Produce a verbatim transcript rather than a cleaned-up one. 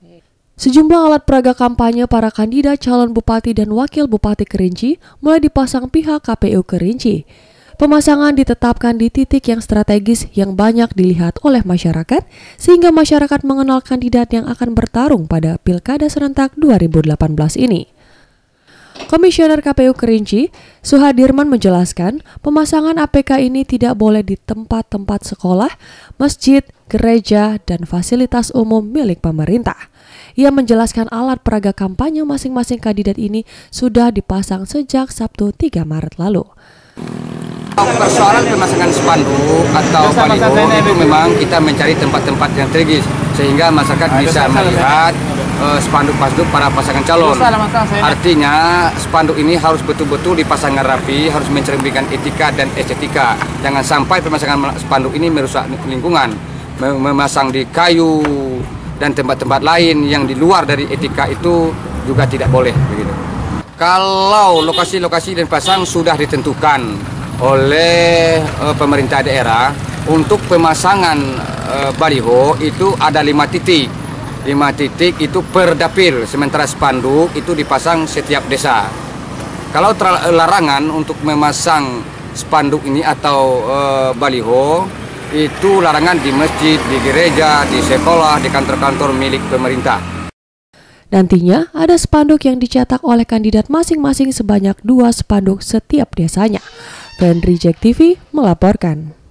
Sejumlah alat peraga kampanye para kandidat calon bupati dan wakil bupati Kerinci mulai dipasang pihak K P U Kerinci. Pemasangan ditetapkan di titik yang strategis yang banyak dilihat oleh masyarakat, sehingga masyarakat mengenal kandidat yang akan bertarung pada Pilkada serentak dua ribu delapan belas ini. Komisioner K P U Kerinci, Suhadirman menjelaskan, pemasangan A P K ini tidak boleh di tempat-tempat sekolah, masjid, gereja, dan fasilitas umum milik pemerintah. Ia menjelaskan alat peraga kampanye masing-masing kandidat ini sudah dipasang sejak Sabtu tiga Maret lalu. Persoalan pemasangan spanduk atau baliho itu memang kita mencari tempat-tempat yang strategis sehingga masyarakat bisa melihat uh, spanduk-spanduk para pasangan calon. Artinya spanduk ini harus betul-betul dipasang rapi, harus mencerminkan etika dan estetika. Jangan sampai pemasangan spanduk ini merusak lingkungan, memasang di kayu dan tempat-tempat lain yang di luar dari etika itu juga tidak boleh begitu. Kalau lokasi-lokasi dan pasang sudah ditentukan oleh uh, pemerintah daerah untuk pemasangan uh, baliho itu ada lima titik, lima titik itu per dapil, sementara spanduk itu dipasang setiap desa. Kalau larangan untuk memasang spanduk ini atau uh, baliho itu larangan di masjid, di gereja, di sekolah, di kantor-kantor milik pemerintah. Nantinya ada spanduk yang dicetak oleh kandidat masing-masing sebanyak dua spanduk setiap desanya. Fendri Jack T V melaporkan.